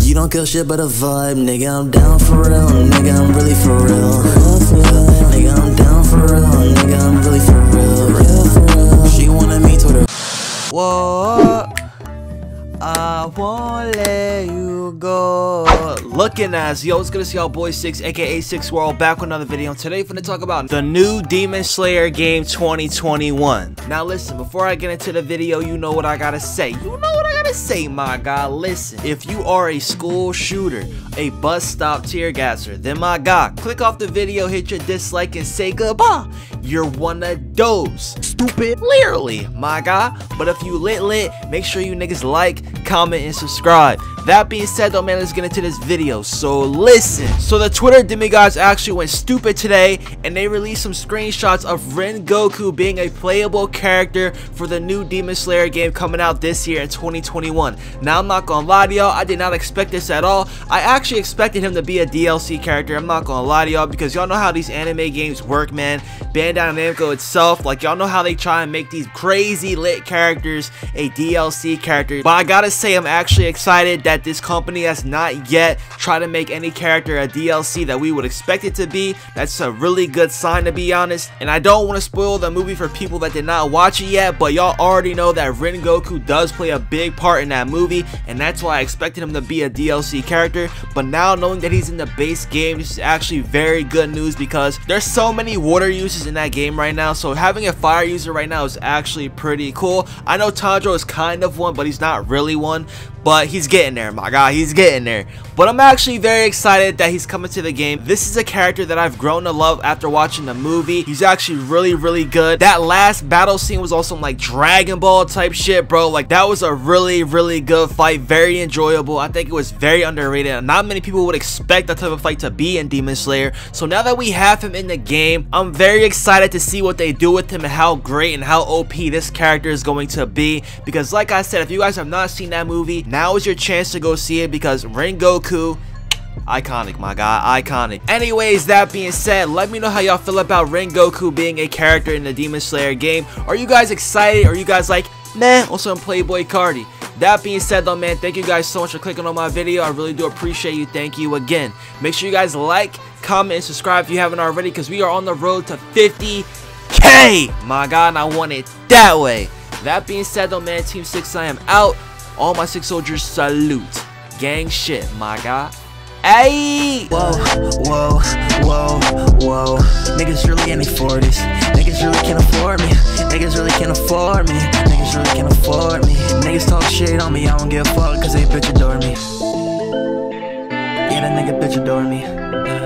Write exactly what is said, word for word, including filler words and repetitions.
You don't kill shit but a vibe, nigga, I'm down for real. Nigga, I'm really for real. Nigga, I'm down for real. Nigga, I'm really for real. She wanted me to her. Whoa, I won't let you go. Looking as yo, it's good to see y'all boy six, aka six World, back with another video. And today, we're gonna talk about the new Demon Slayer game twenty twenty-one. Now, listen, before I get into the video, you know what I gotta say. You know what I gotta say, my guy. Listen, if you are a school shooter, a bus stop tear gasser, then my guy, click off the video, hit your dislike, and say goodbye. You're one of those. Stupid. Literally, my guy. But if you lit lit, make sure you niggas like, comment, and subscribe. That being said though, man, let's get into this video. So listen. So the Twitter demigods actually went stupid today, and they released some screenshots of Rengoku being a playable character for the new Demon Slayer game coming out this year in twenty twenty-one. Now, I'm not gonna lie to y'all, I did not expect this at all. I actually expected him to be a D L C character. I'm not gonna lie to y'all, because y'all know how these anime games work, man. Bandai Namco itself, like, y'all know how they try and make these crazy lit characters a D L C character. But I gotta say, I'm actually excited that this company has not yet tried to make any character a D L C that we would expect it to be. That's a really good sign, to be honest. And I don't want to spoil the movie for people that did not watch it yet, but y'all already know that Rengoku does play a big part in that movie, and that's why I expected him to be a D L C character. But now, knowing that he's in the base game, this is actually very good news, because there's so many water uses in that game right now, so having a fire user right now is actually pretty cool. I know Tanjiro is kind of one, but he's not really one. But he's getting there, my guy. He's getting there. But I'm actually very excited that he's coming to the game. This is a character that I've grown to love after watching the movie. He's actually really, really good. That last battle scene was also like Dragon Ball type shit, bro. Like, that was a really, really good fight. Very enjoyable. I think it was very underrated. Not many people would expect that type of fight to be in Demon Slayer. So now that we have him in the game, I'm very excited to see what they do with him and how great and how O P this character is going to be. Because like I said, if you guys have not seen that movie, now is your chance to go see it, because Rengoku, iconic, my guy, iconic. Anyways, that being said, let me know how y'all feel about Rengoku being a character in the Demon Slayer game. Are you guys excited? Are you guys like, man, also I'm Playboy Cardi? That being said though, man, thank you guys so much for clicking on my video. I really do appreciate you. Thank you again. Make sure you guys like, comment, and subscribe if you haven't already, because we are on the road to fifty K, my god, and I want it that way. That being said though, man, Team six, I am out. All my six soldiers, salute. Gang shit, my guy. Ayy! Whoa, whoa, whoa, whoa. Niggas really in their forties. Niggas really can't afford me. Niggas really can't afford me. Niggas really can't afford me. Niggas talk shit on me, I don't give a fuck, cause they bitch adore me. Yeah, that nigga bitch adore me. Yeah.